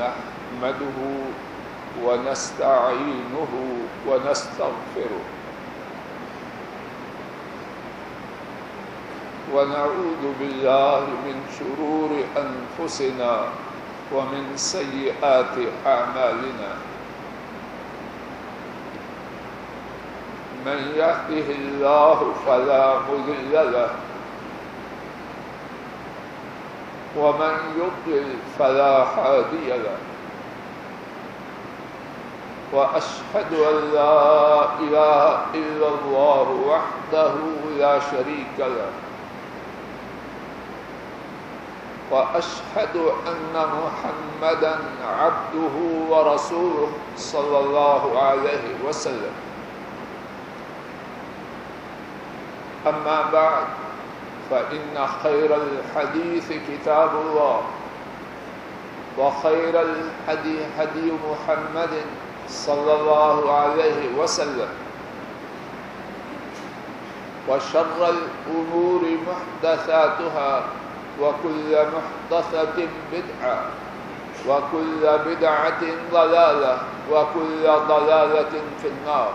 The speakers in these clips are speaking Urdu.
نحمده ونستعينه ونستغفره ونعوذ بالله من شرور أنفسنا ومن سيئات أعمالنا من يهده الله فلا مضل له ومن يضلل فلا هادي له وأشهد أن لا إله إلا الله وحده لا شريك له وأشهد أن محمدا عبده ورسوله صلى الله عليه وسلم أما بعد فإن خير الحديث كتاب الله وخير الهدي هدي محمد صلى الله عليه وسلم وشر الأمور محدثاتها وكل محدثة بدعة وكل بدعة ضلالة وكل ضلالة في النار.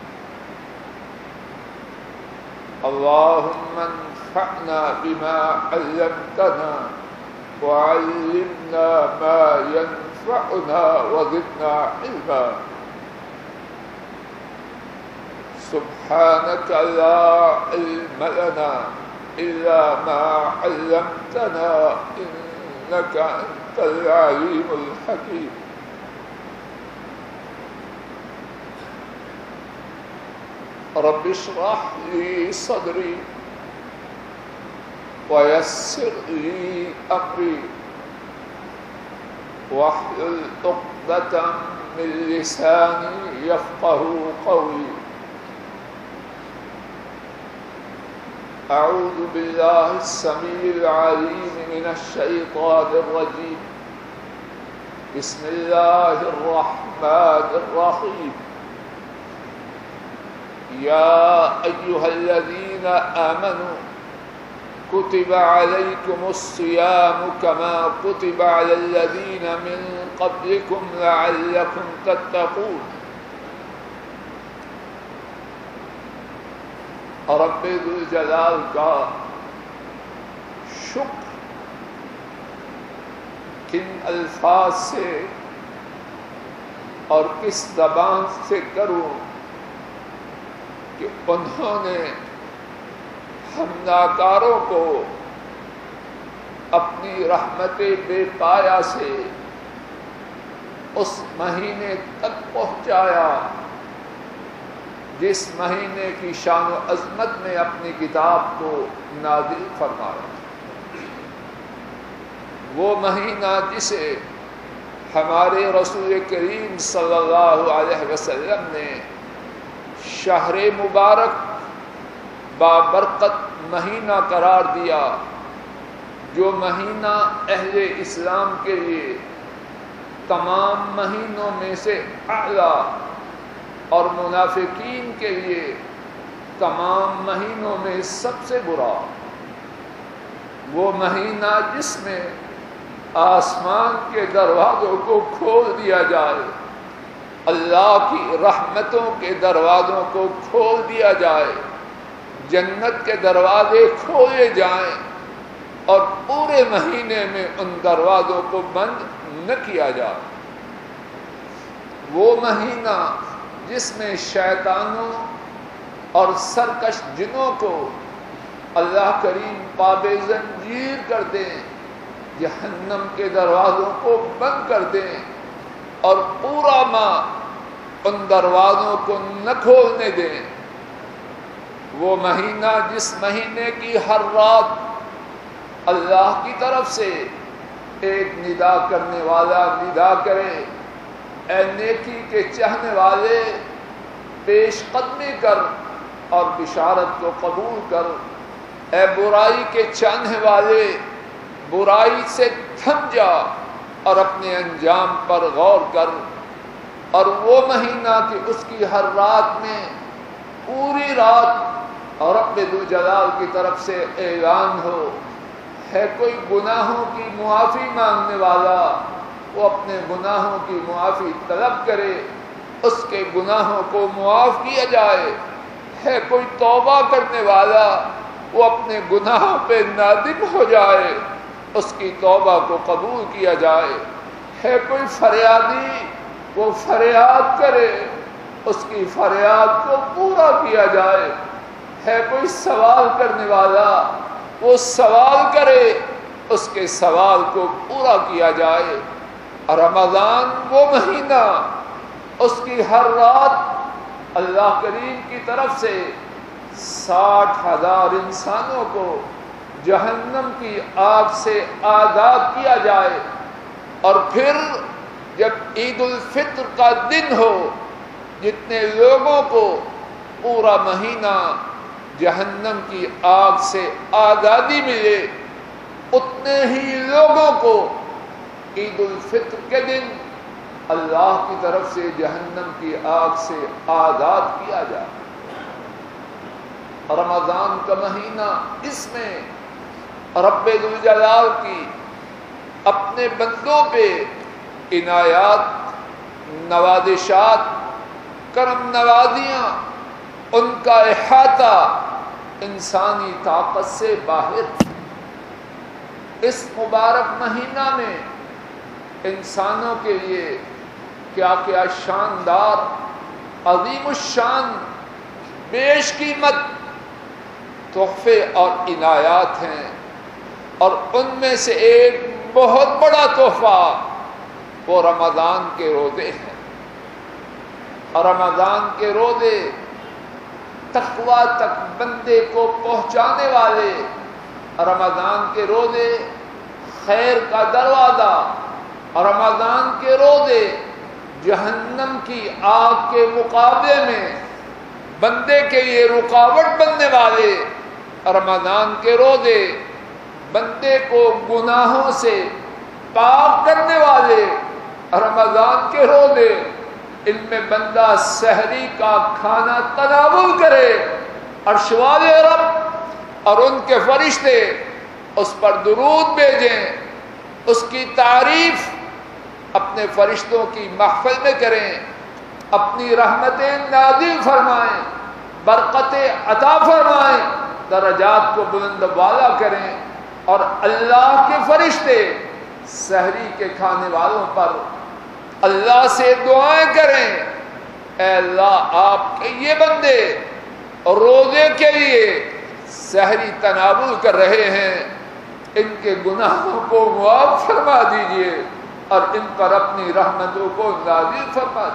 اللهم انفعنا بما علمتنا وعلمنا ما ينفعنا وزدنا علما. سبحانك لا علم لنا إلا ما علمتنا إنك أنت العليم الحكيم. رب اشرح لي صدري ويسر لي أمري واحلل عقدة من لساني يفقهوا قولي. أعوذ بالله السميع العليم من الشيطان الرجيم. بسم الله الرحمن الرحيم. يا أيها الذين آمنوا كتب عليكم الصيام كما كتب على الذين من قبلكم لعلكم تتقون. رب ذوالجلال کا شکر کن الفاظ سے اور کس زبان سے کروں کہ انہوں نے ہم ناکاروں کو اپنی رحمت بے پایا سے اس مہینے تک پہنچایا جس مہینے کی شان و عظمت میں اپنی کتاب کو نازل فرمایا. وہ مہینہ جسے ہمارے رسول کریم صلی اللہ علیہ وسلم نے شہر مبارک بابرکت مہینہ قرار دیا، جو مہینہ اہل اسلام کے لیے تمام مہینوں میں سے اعلیٰ اور منافقین کے لیے تمام مہینوں میں سب سے برا. وہ مہینہ جس میں آسمان کے دروازوں کو کھول دیا جائے، اللہ کی رحمتوں کے دروازوں کو کھول دیا جائے، جنت کے دروازے کھولے جائیں اور پورے مہینے میں ان دروازوں کو بند نہ کیا جائے. وہ مہینہ جس میں شیطانوں اور سرکش جنوں کو اللہ کریم پاب زنجیر کر دیں، جہنم کے دروازوں کو بند کر دیں اور پورا ماہ ان دروازوں کو نہ کھولنے دیں. وہ مہینہ جس مہینے کی ہر رات اللہ کی طرف سے ایک ندا کرنے والا ندا کرے، اے نیکی کے چاہنے والے پیش قدمی کر اور بشارت کو قبول کر، اے برائی کے چاہنے والے برائی سے تھم جا اور اپنے انجام پر غور کر. اور وہ مہینہ کہ اس کی ہر رات میں پوری رات اور رب ذوالجلال کی طرف سے اعلان ہو، ہے کوئی گناہوں کی معافی مانگنے والا، وہ اپنے گناہوں کی معافی طلب کرے، اس کے گناہوں کو معاف کیا جائے۔ ہے کوئی توبہ کرنے والا، وہ اپنے گناہوں پہ نادم ہو جائے، اس کی توبہ کو قبول کیا جائے۔ ہے کوئی فریادی، وہ فریاد کرے، اس کی فریاد کو پورا کیا جائے۔ ہے کوئی سوال کرنے والا، وہ سوال کرے، اس کے سوال کو پورا کیا جائے۔ رمضان وہ مہینہ، اس کی ہر رات اللہ کریم کی طرف سے 60,000 انسانوں کو جہنم کی آگ سے آزاد کیا جائے، اور پھر جب عید الفطر کا دن ہو، جتنے لوگوں کو پورا مہینہ جہنم کی آگ سے آزادی ملے، اتنے ہی لوگوں کو عید الفطر کے دن اللہ کی طرف سے جہنم کی آگ سے آزاد کیا جائے۔ رمضان کا مہینہ، اس میں رب ذوالجلال کی اپنے بندوں پہ عنایات، نوازشات، کرم نوازیاں، ان کا احاطہ انسانی طاقت سے باہر۔ اس مبارک مہینہ میں انسانوں کے لیے کیا کیا شاندار، عظیم الشان، بیش قیمت تحفے اور عنایات ہیں، اور ان میں سے ایک بہت بڑا تحفہ وہ رمضان کے روزے ہیں۔ رمضان کے روزے تقویٰ تک بندے کو پہنچانے والے، رمضان کے روزے خیر کا دروازہ، رمضان کے روزے جہنم کی آگ کے مقابلے میں بندے کے لیے رکاوٹ بننے والے، رمضان کے روزے بندے کو گناہوں سے پاک کرنے والے، رمضان کے روزے ان میں بندہ سحری کا کھانا تناول کرے، عرش والے رب اور ان کے فرشتے اس پر درود بھیجیں، اس کی تعریف اپنے فرشتوں کی محفل میں کریں، اپنی رحمتیں نازل فرمائیں، برکتیں عطا فرمائیں، درجات کو بلند بالا کریں، اور اللہ کے فرشتے سحری کے کھانے والوں پر اللہ سے دعائیں کریں، اے اللہ آپ کے یہ بندے روزے کے لیے سحری تناول کر رہے ہیں، ان کے گناہوں کو معاف فرما دیجئے اور ان پر اپنی رحمتوں کو نازل فرما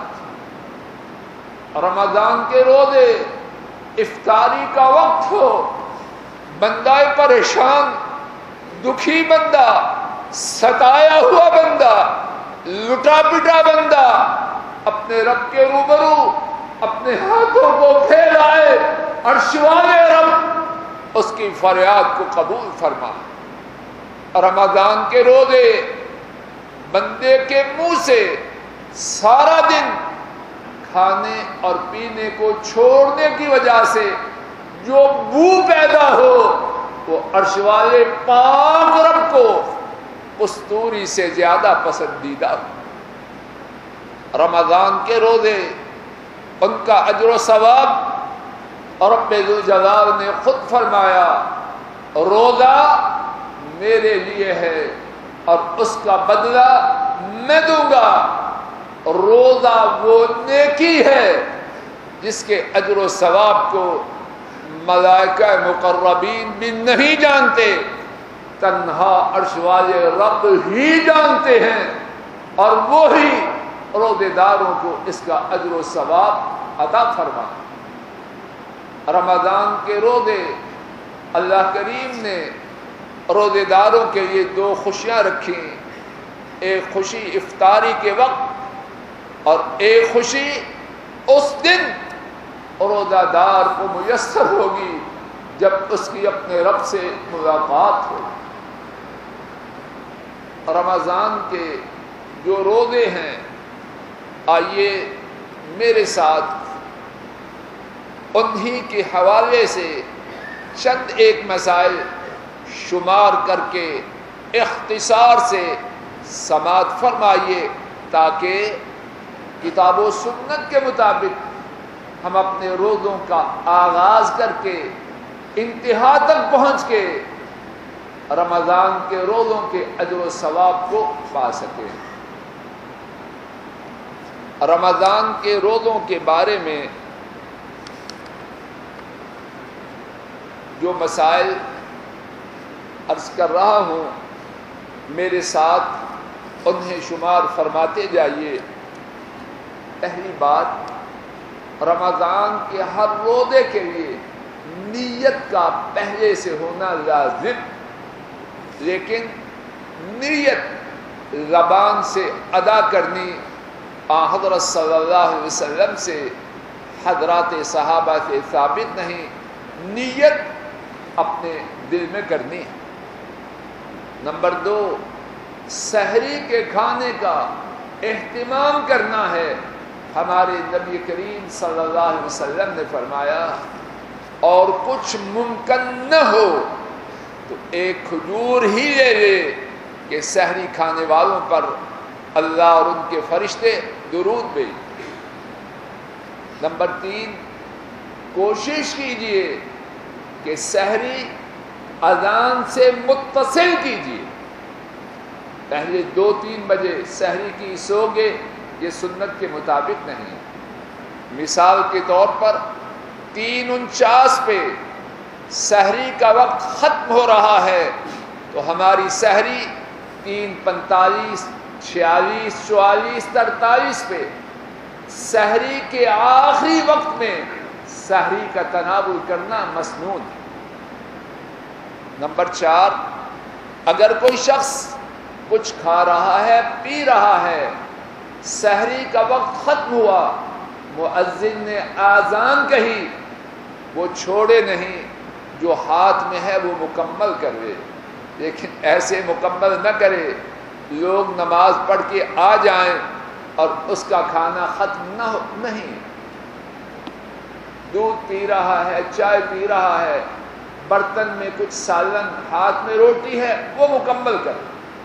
دیجئے۔ رمضان کے روزے افطاری کا وقت ہو، بندہ پریشان، دکھی بندہ، ستایا ہوا بندہ، لٹا پٹا بندہ اپنے رب کے روبرو اپنے ہاتھوں کو پھیلائے، عرش والے رب اس کی فریاد کو قبول فرما۔ رمضان کے روزے بندے کے منہ سے سارا دن کھانے اور پینے کو چھوڑنے کی وجہ سے جو بو پیدا ہو، وہ عرش والے پاک رب کو کستوری سے زیادہ پسندیدہ ہو۔ رمضان کے روزے، ان کا اجر و ثواب، اور رب ذوالجلال نے خود فرمایا روزہ میرے لیے ہے اور اس کا بدلہ میں دوں گا۔ روزہ وہ نیکی ہے جس کے اجر و ثواب کو ملائکہ مقربین بھی نہیں جانتے، تنہا عرش والے رب ہی جانتے ہیں، اور وہی روزے داروں کو اس کا اجر و ثواب عطا فرما۔ رمضان کے روزے، اللہ کریم نے روزے داروں کے لیے دو خوشیاں رکھی، ایک خوشی افطاری کے وقت اور ایک خوشی اس دن روزہ دار کو میسر ہوگی جب اس کی اپنے رب سے ملاقات ہوگی۔ رمضان کے جو روزے ہیں، آئیے میرے ساتھ انہی کے حوالے سے چند ایک مسائل شمار کر کے اختصار سے سماعت فرمائیے تاکہ کتاب و سنت کے مطابق ہم اپنے روزوں کا آغاز کر کے انتہا تک پہنچ کے رمضان کے روزوں کے اجر و ثواب کو پا سکیں۔ رمضان کے روزوں کے بارے میں جو مسائل عرض کر رہا ہوں میرے ساتھ انہیں شمار فرماتے جائیے۔ پہلی بات، رمضان کے ہر روزے کے لیے نیت کا پہلے سے ہونا لازم، لیکن نیت زبان سے ادا کرنی حضرت صلی اللہ علیہ وسلم سے، حضرات صحابہ سے ثابت نہیں، نیت اپنے دل میں کرنی ہے۔ نمبر 2، سحری کے کھانے کا اہتمام کرنا ہے۔ ہمارے نبی کریم صلی اللہ علیہ وسلم نے فرمایا اور کچھ ممکن نہ ہو تو ایک کھجور ہی لے لے کہ سحری کھانے والوں پر اللہ اور ان کے فرشتے درود بھیجیں۔ نمبر 3، کوشش کیجئے کہ سحری اذان سے متصل کیجئے۔ پہلے 2-3 بجے سحری کی سو گے، یہ سنت کے مطابق نہیں۔ مثال کے طور پر 3:49 پہ سحری کا وقت ختم ہو رہا ہے تو ہماری سحری 3:45، 46، 44، 43 پہ سحری کے آخری وقت میں سحری کا تناول کرنا مسنون ہے۔ نمبر 4، اگر کوئی شخص کچھ کھا رہا ہے، پی رہا ہے، سحری کا وقت ختم ہوا، مؤذن نے آذان کہی، وہ چھوڑے نہیں، جو ہاتھ میں ہے وہ مکمل کرے، لیکن ایسے مکمل نہ کرے لوگ نماز پڑھ کے آ جائیں اور اس کا کھانا ختم نہ ہو۔ نہیں، دودھ پی رہا ہے، چائے پی رہا ہے، برتن میں کچھ سالن، ہاتھ میں روٹی ہے، وہ مکمل کرے۔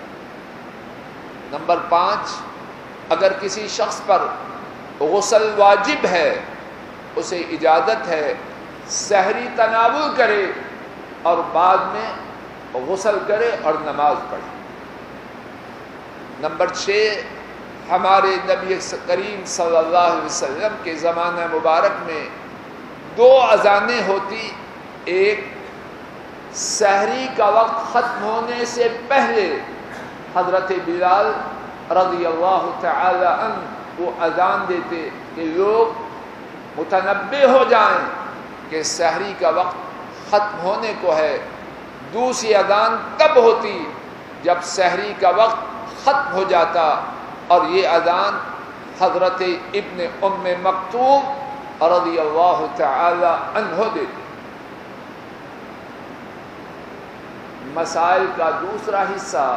نمبر 5، اگر کسی شخص پر غسل واجب ہے، اسے اجازت ہے سحری تناول کرے اور بعد میں غسل کرے اور نماز پڑھے۔ نمبر 6، ہمارے نبی کریم صلی اللہ علیہ وسلم کے زمانہ مبارک میں 2 اذانیں ہوتی، ایک سحری کا وقت ختم ہونے سے پہلے حضرت بلال رضی اللہ تعالی عنہ وہ اذان دیتے کہ لوگ متنبہ ہو جائیں کہ سحری کا وقت ختم ہونے کو ہے۔ دوسری اذان تب ہوتی جب سحری کا وقت ختم ہو جاتا، اور یہ اذان حضرت ابن ام مکتوم رضی اللہ تعالی عنہ دیتے۔ مسائل کا دوسرا حصہ،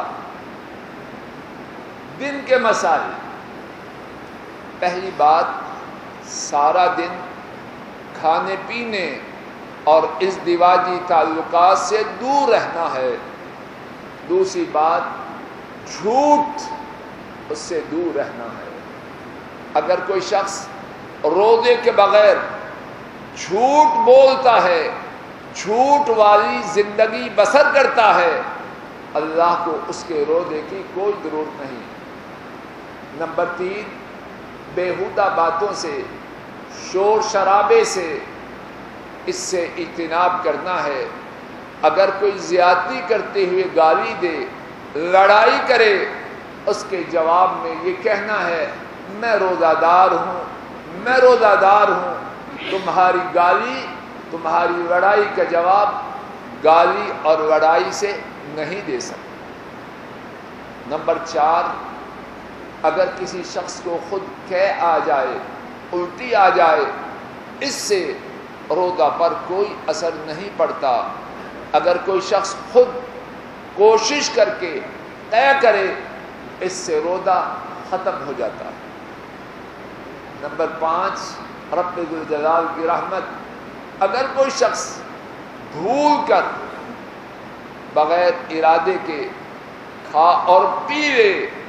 دن کے مسائل۔ پہلی بات، سارا دن کھانے پینے اور ازدواجی تعلقات سے دور رہنا ہے۔ دوسری بات، جھوٹ، اس سے دور رہنا ہے۔ اگر کوئی شخص روزے کے بغیر جھوٹ بولتا ہے، جھوٹ والی زندگی بسر کرتا ہے، اللہ کو اس کے روزے کی کوئی ضرورت نہیں۔ نمبر 3، بیہودہ باتوں سے، شور شرابے سے، اس سے اجتناب کرنا ہے۔ اگر کوئی زیادتی کرتے ہوئے گالی دے، لڑائی کرے، اس کے جواب میں یہ کہنا ہے میں روزہ دار ہوں، میں روزہ دار ہوں۔ تمہاری گالی، تمہاری لڑائی کا جواب گالی اور لڑائی سے نہیں دے سکتے۔ نمبر 4، اگر کسی شخص کو خود قے آ جائے، الٹی آ جائے، اس سے روزہ پر کوئی اثر نہیں پڑتا۔ اگر کوئی شخص خود کوشش کر کے قے کرے، اس سے روزہ ختم ہو جاتا ہے۔ نمبر 5، رب ذوالجلال کی رحمت، اگر کوئی شخص بھول کر بغیر ارادے کے کھا اور پی لے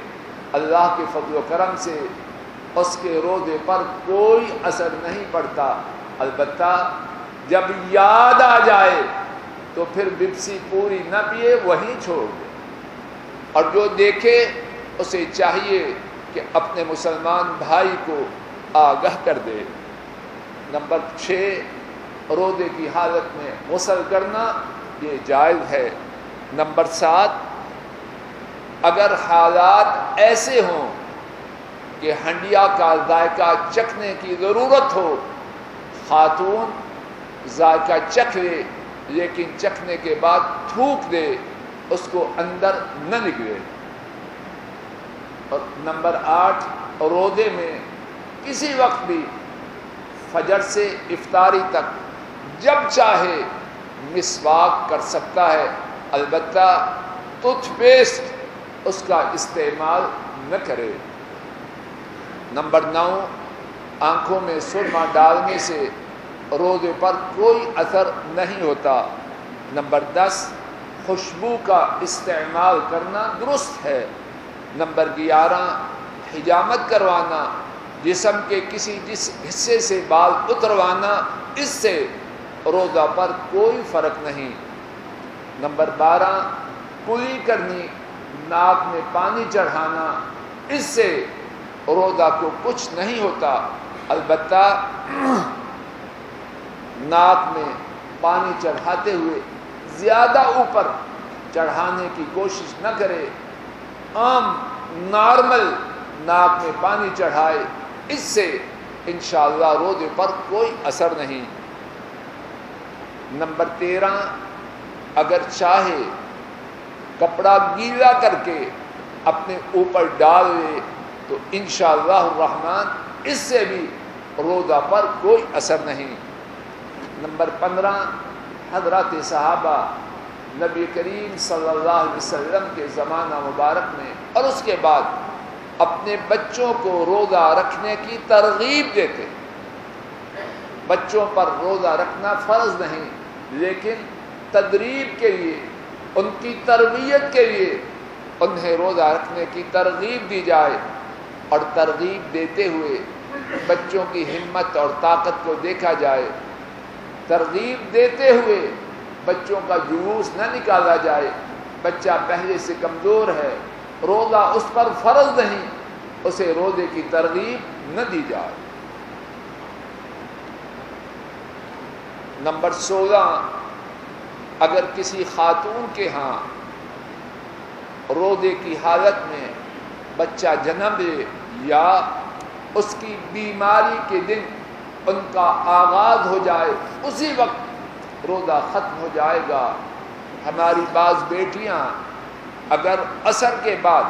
اللہ کے فضل و کرم سے اس کے روزے پر کوئی اثر نہیں پڑتا، البتہ جب یاد آ جائے تو پھر بپسی پوری نہ پیے، وہیں چھوڑ دے، اور جو دیکھے اسے چاہیے کہ اپنے مسلمان بھائی کو آگاہ کر دے۔ نمبر 6، روزے کی حالت میں غسل کرنا یہ جائز ہے۔ نمبر 7، اگر حالات ایسے ہوں کہ ہنڈیا کا ذائقہ چکھنے کی ضرورت ہو، خاتون ذائقہ چکھ لے لیکن چکھنے کے بعد تھوک دے، اس کو اندر نہ نکلے۔ اور نمبر 8، روزے میں کسی وقت بھی فجر سے افطاری تک جب چاہے مسواک کر سکتا ہے، البتہ ٹوتھ پیسٹ اس کا استعمال نہ کرے۔ نمبر 9، آنکھوں میں سرما ڈالنے سے روزے پر کوئی اثر نہیں ہوتا۔ نمبر 10، خوشبو کا استعمال کرنا درست ہے۔ نمبر 11، حجامت کروانا، جسم کے کسی حصے سے بال اتروانا، اس سے روزہ پر کوئی فرق نہیں۔ نمبر 12، کلی کرنی، ناک میں پانی چڑھانا، اس سے روزہ کو کچھ نہیں ہوتا، البتہ ناک میں پانی چڑھاتے ہوئے زیادہ اوپر چڑھانے کی کوشش نہ کرے، عام نارمل ناک میں پانی چڑھائے، اس سے انشاءاللہ روزے پر کوئی اثر نہیں۔ نمبر 13، اگر چاہے کپڑا گیلا کر کے اپنے اوپر ڈال لے تو انشاءاللہ الرحمن اس سے بھی روزہ پر کوئی اثر نہیں۔ نمبر 15، حضرات صحابہ نبی کریم صلی اللہ علیہ وسلم کے زمانہ مبارک میں اور اس کے بعد اپنے بچوں کو روزہ رکھنے کی ترغیب دیتے۔ بچوں پر روزہ رکھنا فرض نہیں، لیکن تدریب کے لیے، ان کی تربیت کے لیے انہیں روزہ رکھنے کی ترغیب دی جائے، اور ترغیب دیتے ہوئے بچوں کی ہمت اور طاقت کو دیکھا جائے۔ ترغیب دیتے ہوئے بچوں کا جلوس نہ نکالا جائے، بچہ پہلے سے کمزور ہے، روزہ اس پر فرض نہیں، اسے روزے کی ترغیب نہ دی جائے۔ نمبر 16، اگر کسی خاتون کے ہاں روزے کی حالت میں بچہ جنم لے یا اس کی بیماری کے دن ان کا آغاز ہو جائے، اسی وقت روزہ ختم ہو جائے گا۔ ہماری بعض بیٹیاں اگر عصر کے بعد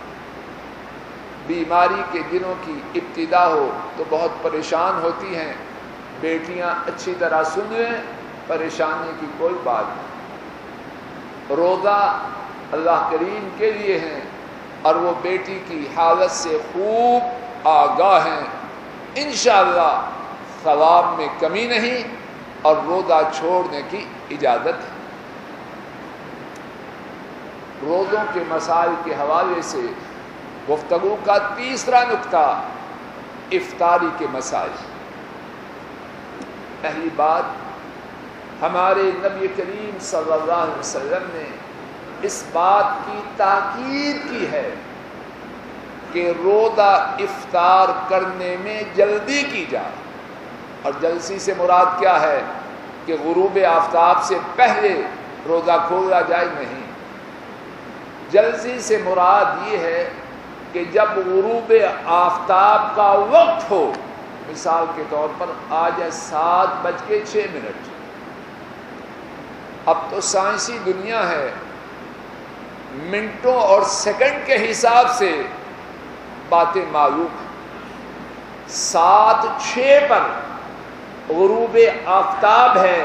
بیماری کے دنوں کی ابتدا ہو تو بہت پریشان ہوتی ہیں۔ بیٹیاں اچھی طرح سن لیں، پریشانی کی کوئی بات نہیں۔ روزہ اللہ کریم کے لیے ہیں اور وہ بیٹی کی حالت سے خوب آگاہ ہیں، انشاءاللہ ثواب میں کمی نہیں اور روزہ چھوڑنے کی اجازت ہے۔ روزوں کے مسائل کے حوالے سے گفتگو کا تیسرا نکتہ افطاری کے مسائل۔ پہلی بات، ہمارے نبی کریم صلی اللہ علیہ وسلم نے اس بات کی تاکید کی ہے کہ روزہ افطار کرنے میں جلدی کی جائے، اور جلدی سے مراد کیا ہے کہ غروب آفتاب سے پہلے روزہ کھولا جائے، نہیں۔ جلدی سے مراد یہ ہے کہ جب غروب آفتاب کا وقت ہو، مثال کے طور پر آج ہے 7:06۔ اب تو سائنسی دنیا ہے، منٹوں اور سیکنڈ کے حساب سے باتیں معلوم ہیں۔ 7:06 پر غروب آفتاب ہے،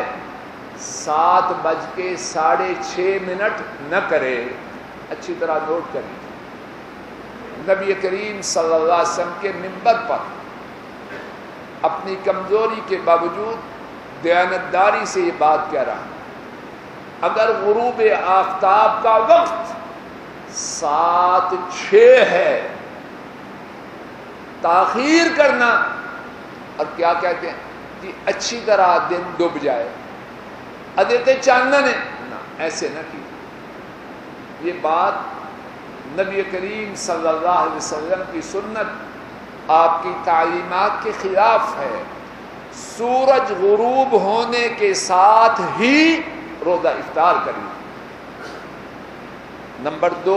7:06 نہ کرے۔ اچھی طرح نوٹ کریں، نبی کریم صلی اللہ علیہ وسلم کے منبر پر اپنی کمزوری کے باوجود دیانتداری سے یہ بات کہہ رہا ہے، اگر غروب آفتاب کا وقت 7:06 ہے تاخیر کرنا، اور کیا کہتے ہیں کہ اچھی طرح دن ڈوب جائے، ادیتے چاندن ہے نا، ایسے نہ کی۔ یہ بات نبی کریم صلی اللہ علیہ وسلم کی سنت، آپ کی تعلیمات کے خلاف ہے۔ سورج غروب ہونے کے ساتھ ہی روزہ افطار کریں۔ نمبر 2،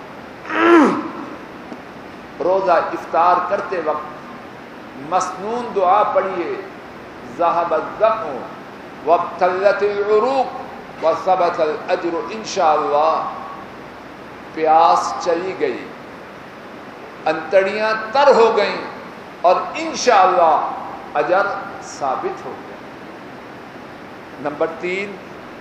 روزہ افطار کرتے وقت مسنون دعا پڑھیے، ذهب الظمأ وابتلت العروق وثبت الاجر انشاءاللہ۔ پیاس چلی گئی، انتڑیاں تر ہو گئیں، اور انشاءاللہ اجر ثابت ہو گیا۔ نمبر 3،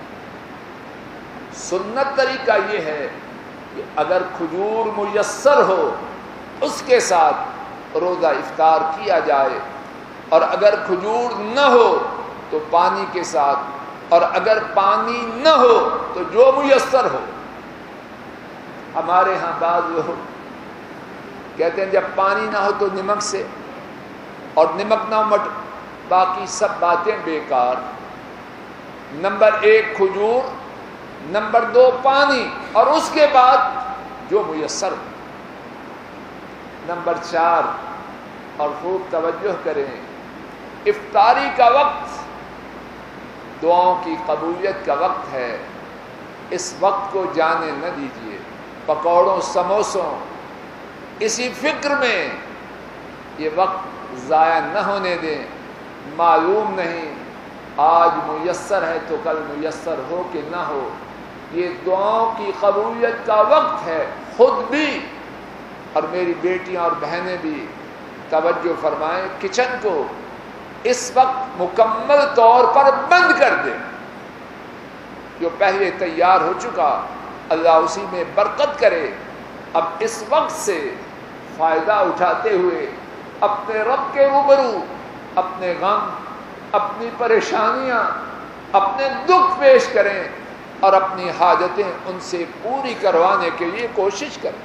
سنت طریقہ یہ ہے کہ اگر کھجور میسر ہو اس کے ساتھ روزہ افطار کیا جائے، اور اگر کھجور نہ ہو تو پانی کے ساتھ، اور اگر پانی نہ ہو تو جو میسر ہو۔ ہمارے ہاں بعض لوگ کہتے ہیں جب پانی نہ ہو تو نمک سے، اور نمک نہ ہو باقی سب باتیں بیکار۔ نمبر 1 کھجور، نمبر 2 پانی، اور اس کے بعد جو میسر ہو۔ نمبر 4، اور خوب توجہ کریں، افطاری کا وقت دعاؤں کی قبولیت کا وقت ہے، اس وقت کو جانے نہ دیجیے پکوڑوں سموسوں اسی فکر میں، یہ وقت ضائع نہ ہونے دیں۔ معلوم نہیں آج میسر ہے تو کل میسر ہو کہ نہ ہو، یہ دعاؤں کی قبولیت کا وقت ہے۔ خود بھی اور میری بیٹیاں اور بہنیں بھی توجہ فرمائیں، کچن کو اس وقت مکمل طور پر بند کر دیں۔ جو پہلے تیار ہو چکا اللہ اسی میں برکت کرے، اب اس وقت سے فائدہ اٹھاتے ہوئے اپنے رب کے روبرو اپنے غم، اپنی پریشانیاں، اپنے دکھ پیش کریں، اور اپنی حاجتیں ان سے پوری کروانے کے لیے کوشش کریں۔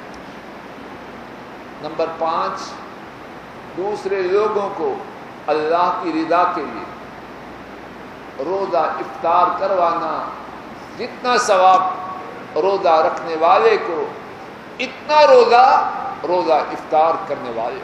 نمبر 5، دوسرے لوگوں کو اللہ کی رضا کے لیے روزہ افطار کروانا، جتنا ثواب روزہ رکھنے والے کو اتنا روزہ افطار کرنے والے۔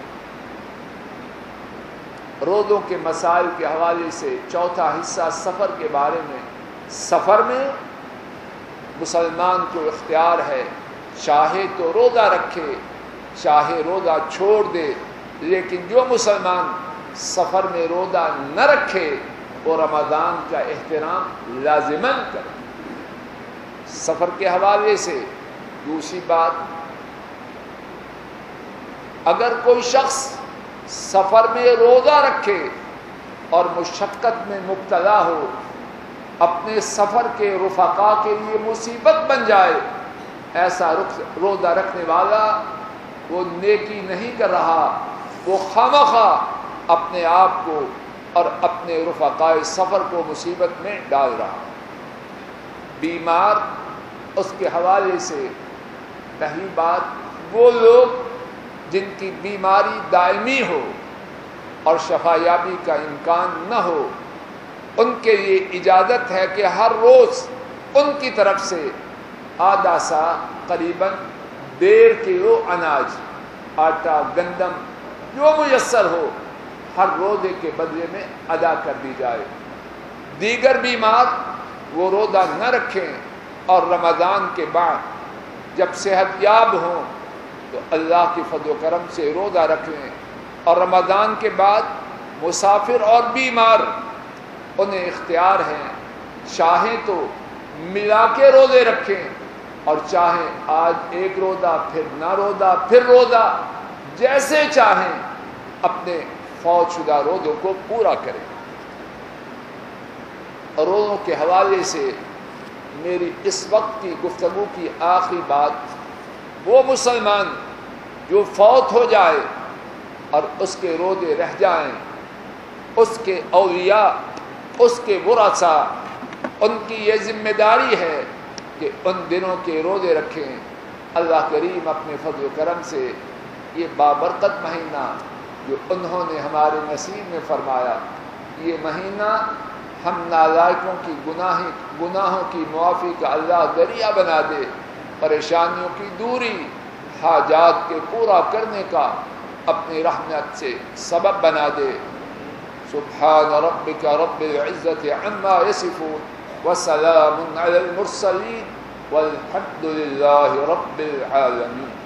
روزوں کے مسائل کے حوالے سے چوتھا حصہ سفر کے بارے میں۔ سفر میں مسلمان کو اختیار ہے، چاہے تو روزہ رکھے، چاہے روزہ چھوڑ دے، لیکن جو مسلمان سفر میں روزہ نہ رکھے وہ رمضان کا احترام لازماً کرے۔ سفر کے حوالے سے دوسری بات، اگر کوئی شخص سفر میں روزہ رکھے اور مشقت میں مبتلا ہو، اپنے سفر کے رفقا کے لیے مصیبت بن جائے، ایسا روزہ رکھنے والا وہ نیکی نہیں کر رہا، وہ خواہ اپنے آپ کو اور اپنے رفقائے سفر کو مصیبت میں ڈال رہا۔ بیمار، اس کے حوالے سے پہلی بات، وہ لوگ جن کی بیماری دائمی ہو اور شفا یابی کا امکان نہ ہو، ان کے لیے اجازت ہے کہ ہر روز ان کی طرف سے آدھا سا قریباً 1.5 کلو اناج، آٹا، گندم، جو میسر ہو، ہر روزے کے بدلے میں ادا کر دی جائے۔ دیگر بیمار وہ روزہ نہ رکھیں، اور رمضان کے بعد جب صحت یاب ہوں تو اللہ کی فضل و کرم سے روزہ رکھ لیں، اور رمضان کے بعد مسافر اور بیمار انہیں اختیار ہے، چاہیں تو ملا کے روزے رکھیں، اور چاہیں آج ایک روزہ پھر نہ روزہ پھر روزہ، جیسے چاہیں اپنے فوت شدہ روزوں کو پورا کریں۔ روزوں کے حوالے سے میری اس وقت کی گفتگو کی آخری بات، وہ مسلمان جو فوت ہو جائے اور اس کے روزے رہ جائیں، اس کے اولیاء، اس کے ورثاء، ان کی یہ ذمہ داری ہے کہ ان دنوں کے روزے رکھیں۔ اللہ کریم اپنے فضل و کرم سے یہ بابرکت مہینہ جو انہوں نے ہمارے نصیب میں فرمایا۔ یہ مہینہ ہم نالائقوں کی گناہوں کی معافی کا اللہ ذریعہ بنا دے، پریشانیوں کی دوری، حاجات کے پورا کرنے کا اپنی رحمت سے سبب بنا دے۔ سبحان ربک رب العزت عما یصفون وسلام علی المرسلین والحمد للہ رب العالمین۔